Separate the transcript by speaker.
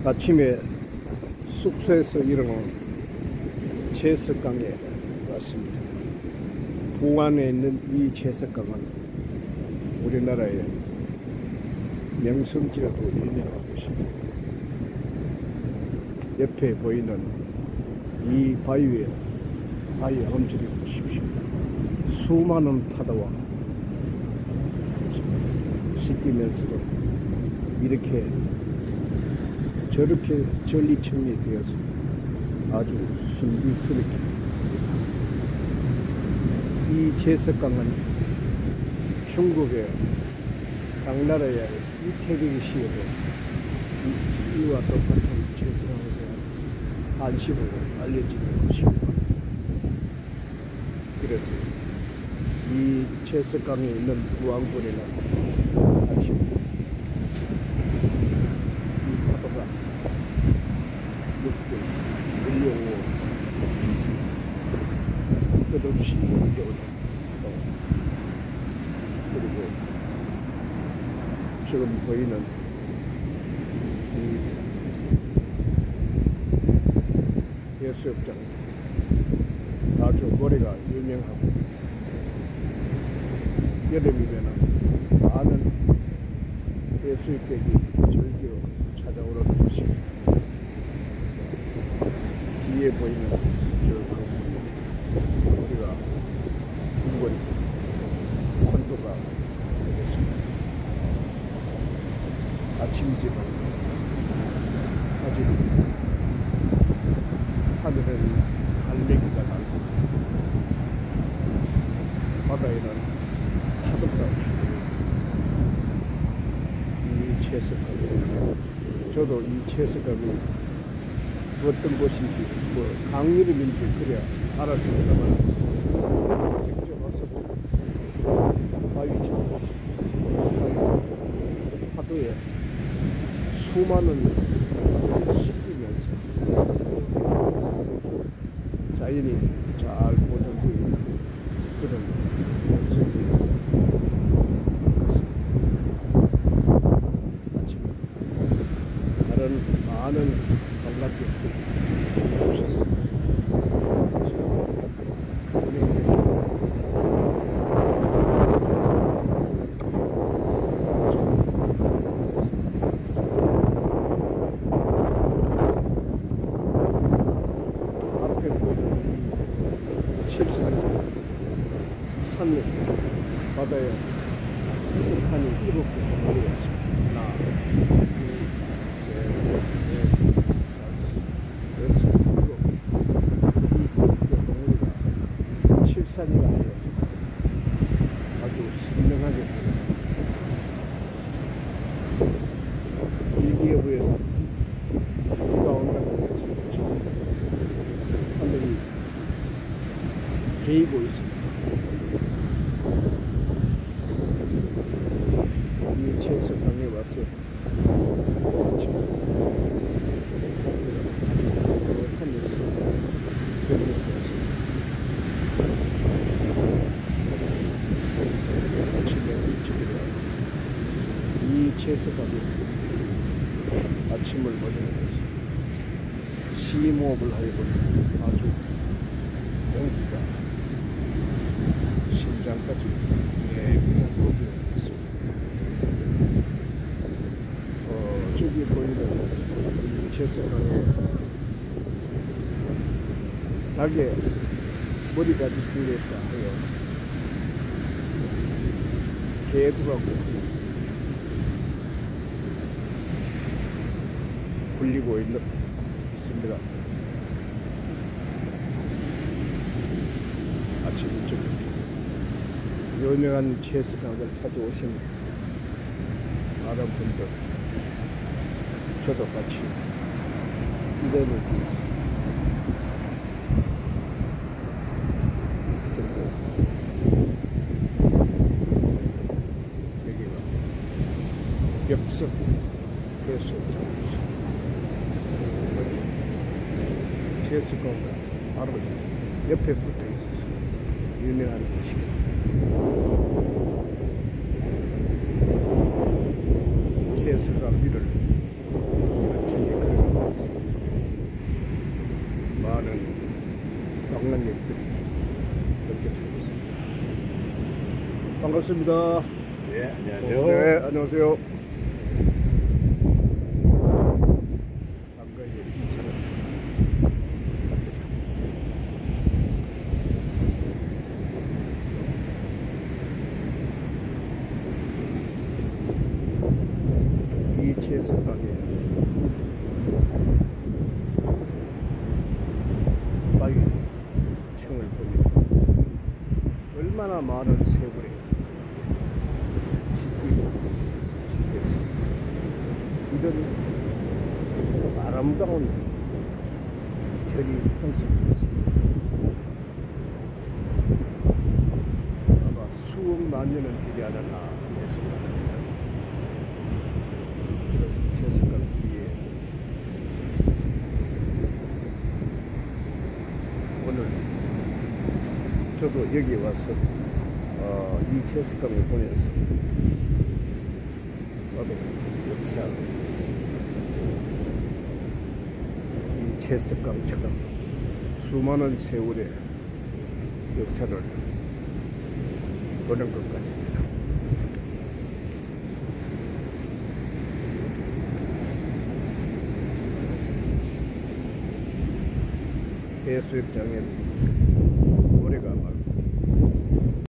Speaker 1: 아침에 숙소에서 일어난 제석강에 왔습니다. 봉안에 있는 이 제석강은 우리나라의 명성지라도 유명한 곳입니다. 옆에 보이는 이 바위 엄지를 보십시오. 수많은 파도와 씻기면서도 이렇게 저렇게 전리청리 되어서 아주 신비스럽게 이 제석강은 중국의 당나라의 이태리시에도 이와 똑같은 제석강에 대한 관심으로 알려지는 것입니다. 그래서 이 제석강에 있는 부안군에는 아침 이 파도가 높게 밀려오고 있습니다. 끝없이 밀려오는 파도, 그리고 지금 보이는 이 해수욕장 아주 모래가 유명하고 여름이면 많은 해수욕객이 즐기러 찾아오는 곳입니다. 뒤에 보이는 저 건물, 우리가 궁궐 콘도가 되겠습니다. 아침집은 아직 하늘은 갈매기가 날고 바다에는 파도가 치고 이 제석강이, 저도 이 제석강이 어떤 곳인지 강 이름인지 그래 알았습니다만 직접 와서 보면 바위처럼 파도에 수많은 씻기면서 자연이 잘 보존되어 있는 그런 모습입니다. 아침에 다른 많은 관광객들이 오셨습니다. 앞에 보이는 칠산 산맥 바다에 한이 7개 모여 있습니다. 하나, 둘, 셋, 넷, 다섯, 여섯, 일곱. 이 동물이가 칠산이가 아니라 아주 선명하게 일기예보에서 비가 온다고 해서 하늘이 개이고 있습니다. 이 제석강에 와서 하늘에서 별을 보았습니다. 아침에 일찍 일어나서 이 제석강에서 아침을 먹으면서 심호흡을 하여보니 아주 공기가 심장까지 예민한 호흡이 있습니다. 저기 보이는 이 제석강에 닭의 머리까지 생겼다 하여 개두라고 불리고 있습니다. 아침 일찍 유명한 제석강을 찾아오신 많은 분들, 저도 같이 기대를 들고 여기가 벽석 해수욕장입니다. 제석강과 바로 옆에 붙어 있어서 유명한 곳이에요. 제석강 위를 천천히 걸어 장난력들이 겹쳐지고 있습니다. 반갑습니다.
Speaker 2: 네, 안녕하세요.
Speaker 1: 네, 안녕하세요. 아까 이 차는 ETS 가게 바위 층을 보니 얼마나 많은 세월이 짓고 짓겠습니다. 이런 아름다운 결이 형성됐습니다. 아마 수억 만 년은 되지 않았나 했습니다. 제습강 뒤에 오늘 저도 여기 와서 이 제습강을 보면서 나도 역사 이 제습강처럼 수많은 세월의 역사를 보는 것 같습니다. 해수욕장에